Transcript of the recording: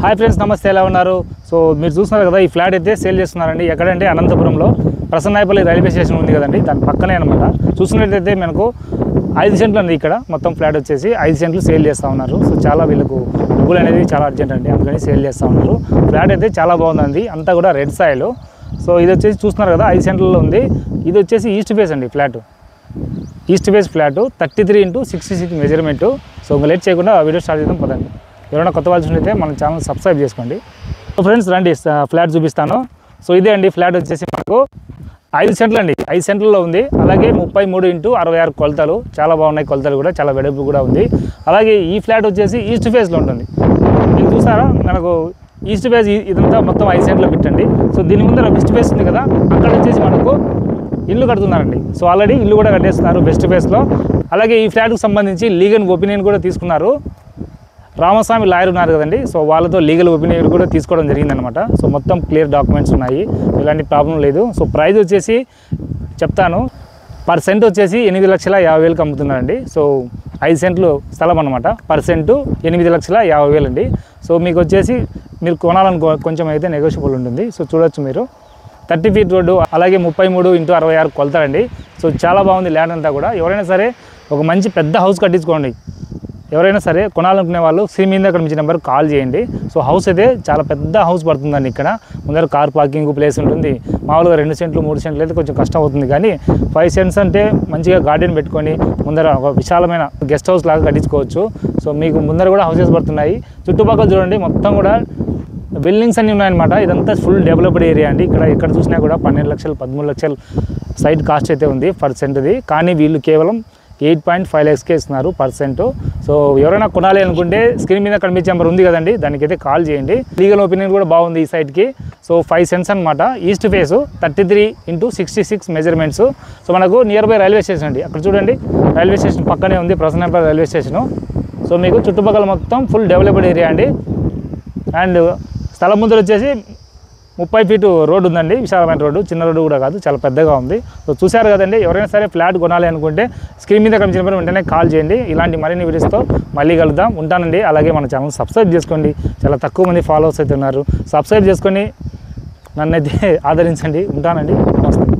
Hi friends, నమస్తే. ఎలా ఉన్నారు? సో మీరు చూస్తున్నారు కదా, ఈ ఫ్లాట్ అయితే సేల్ చేస్తున్నారండి. ఎక్కడంటే అనంతపురంలో ప్రసన్నాయపల్లి రైల్వే స్టేషన్ ఉంది కదండి, దాని పక్కనే అనమాట. చూసినట్లయితే మనకు 5 సెంట్లు అండి. ఇక్కడ మొత్తం ఫ్లాట్ వచ్చేసి 5 సెంట్లు సేల్ చేస్తూ ఉన్నారు. సో చాలా వీళ్ళకు డబ్బులు అనేది చాలా అర్జెంట్ అండి, అందుకని సేల్ చేస్తూ ఉన్నారు. ఫ్లాట్ అయితే చాలా బాగుందండి, అంతా కూడా రెడ్ సాయిల్. సో ఇది వచ్చేసి చూస్తున్నారు కదా, 5 సెంట్లలో ఉంది. ఇది వచ్చేసి ఈస్ట్ ఫేస్ అండి flat, east face flat 33x66 measurement. So ఇంకా లేట్ చేయకుండా వీడియో స్టార్ట్ చేద్దాం పదండి. ఎవరైనా కొత్త వాళ్ళు చూసినట్లయితే మన ఛానల్ సబ్స్క్రైబ్ చేసుకోండి. సో ఫ్రెండ్స్ రండి, ఫ్లాట్ చూపిస్తాను. సో ఇదే అండి ఫ్లాట్ వచ్చేసి మనకు 5 సెంట్లు అండి, 5 సెంట్లలో ఉంది. అలాగే 33x66 కొలతలు, చాలా బాగున్నాయి కొలతలు కూడా, చాలా వెడల్పు కూడా ఉంది. అలాగే ఈ ఫ్లాట్ వచ్చేసి ఈస్ట్ ఫేస్లో ఉంటుంది. మీరు చూసారా, మనకు ఈస్ట్ ఫేస్ ఇదంతా మొత్తం 5 సెంట్లో పెట్టండి. సో దీని ముందర వెస్ట్ ఫేస్ ఉంది కదా, అక్కడ వచ్చేసి మనకు ఇల్లు కడుతున్నారండి. సో ఆల్రెడీ ఇల్లు కూడా కట్టేస్తున్నారు వెస్ట్ ఫేస్లో. అలాగే ఈ ఫ్లాట్కి సంబంధించి లీగల్ ఒపీనియన్ కూడా తీసుకున్నారు. రామస్వామి లాయర్ ఉన్నారు కదండి, సో వాళ్ళతో లీగల్ ఒపీనియన్ కూడా తీసుకోవడం జరిగిందనమాట. సో మొత్తం క్లియర్ డాక్యుమెంట్స్ ఉన్నాయి, ఎలాంటి ప్రాబ్లం లేదు. సో ప్రైస్ వచ్చేసి చెప్తాను. పర్ సెంట్ వచ్చేసి 8,50,000 అమ్ముతున్నారండి. సో 5 సెంట్లు స్థలం అనమాట. పర్ సెంటు 8,50,000 అండి. సో మీకు వచ్చేసి మీరు కొనాలనుకో కొంచెం అయితే నెగోషియబుల్ ఉంటుంది. సో చూడొచ్చు మీరు, 30 ఫీట్ రోడ్డు, అలాగే 33x66 కొలతారండి. సో చాలా బాగుంది ల్యాండ్ అంతా కూడా. ఎవరైనా సరే ఒక మంచి పెద్ద హౌస్ కట్టించుకోండి. ఎవరైనా సరే కొనాలనుకునే వాళ్ళు స్క్రీన్ మీద అక్కడ మీ నెంబర్ కాల్ చేయండి. సో హౌస్ అయితే చాలా పెద్ద హౌస్ పడుతుందండి. ఇక్కడ ముందర కార్ పార్కింగ్ ప్లేస్ ఉంటుంది. మామూలుగా 2 సెంట్లు 3 సెంట్లు అయితే కొంచెం కష్టం అవుతుంది, కానీ 5 సెంట్స్ అంటే మంచిగా గార్డెన్ పెట్టుకొని ముందర ఒక విశాలమైన గెస్ట్ హౌస్ లాగా కట్టించుకోవచ్చు. సో మీకు ముందర కూడా హౌసెస్ పడుతున్నాయి. చుట్టుపక్కల చూడండి, మొత్తం కూడా బిల్డింగ్స్ అన్నీ ఉన్నాయన్నమాట. ఇదంతా ఫుల్ డెవలప్డ్ ఏరియా అండి. ఇక్కడ చూసినా కూడా 12 లక్షలు 13 లక్షలు సైట్ కాస్ట్ అయితే ఉంది పర్ సెంట్ది. కానీ వీళ్ళు కేవలం 8.5 lakhsకే ఇస్తున్నారు పర్ సెంట్. సో ఎవరైనా కొనాలి అనుకుంటే స్క్రీన్ మీద కనిపించే నెంబర్ ఉంది కదండి, దానికైతే కాల్ చేయండి. లీగల్ ఒపీనియన్ కూడా బాగుంది ఈ సైట్కి. సో 5 సెంట్స్ అనమాట. East face 33x66 measurements. So మనకు నియర్ బై రైల్వే స్టేషన్ అండి. అక్కడ చూడండి, రైల్వే స్టేషన్ పక్కనే ఉంది ప్రసన్నాయపల్లి రైల్వే స్టేషను. సో మీకు చుట్టుపక్కల మొత్తం ఫుల్ డెవలప్డ్ ఏరియా అండి. అండ్ స్థలం ముందర వచ్చేసి 30 ఫీటు రోడ్డు ఉందండి, విశాలమైన రోడ్డు, చిన్న రోడ్డు కూడా కాదు, చాలా పెద్దగా ఉంది. సో చూశారు కదండి, ఎవరైనా సరే ఫ్లాట్ కొనాలి అనుకుంటే స్క్రీన్ మీద కనిపించిన వెంటనే కాల్ చేయండి. ఇలాంటి మరిన్ని వీడియోస్తో మళ్ళీ కలుద్దాం. ఉంటానండి. అలాగే మన ఛానల్ సబ్స్క్రైబ్ చేసుకోండి, చాలా తక్కువ మంది ఫాలోవర్స్ అయితే ఉన్నారు. సబ్స్క్రైబ్ చేసుకొని నన్నైతే ఆదరించండి. ఉంటానండి. నమస్తే.